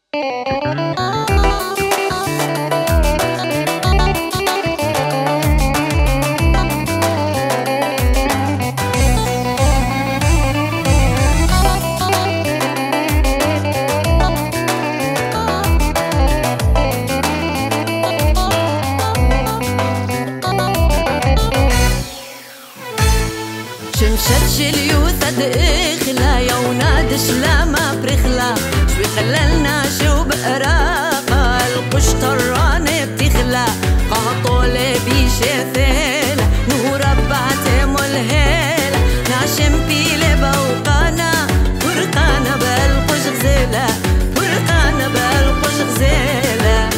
شمشتش اليوثة داخلة يا ونادش لا ما برخلة شوي خلالنا شو بقراقة القشطة الرانة بتخلى قاطولة بيشاثالة نورة بعتم والهالة ناشم بيلة بوقانا فرقانا بالقش غزالة فرقانا بالقش غزالة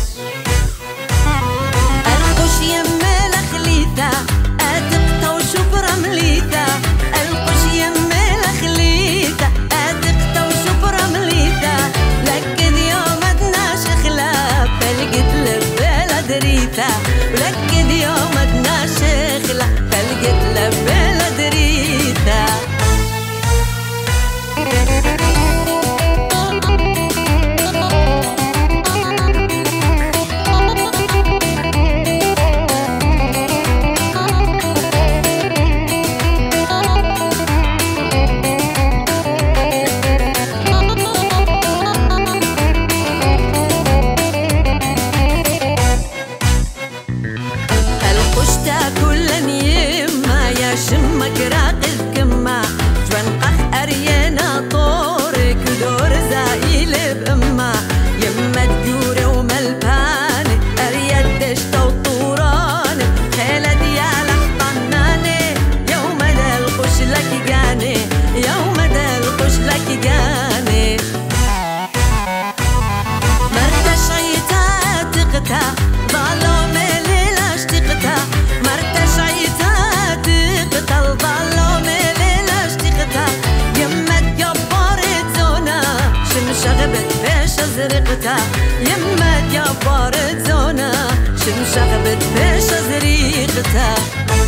القش يمالة خليثة أدقتا وشبرا مليثة القش يمالة خليثة أدقتا وشبرا مليثة لكن يوم ادناش خلاف فلقت لبالة دريثة ولكن يوم ادناش خلاف فلقت لبالة دريثة شمك راقد كما جوانقح أريانا طورك ودور زايل بأما يما تجوري وملباني أرياد دشتا وطوراني خيلة ديال أحطناني يوم دا القش لك جاني يوم دا القش لك جاني مرتش عيتا تقتا ظلومي ليلة اشتقتا مرتش عيتا الظلام ليلة اشتقتها يما تجبرت زونا شمشغبت بيش ازرقتها يما تجبرت زونا شمشغبت بيش ازرقتها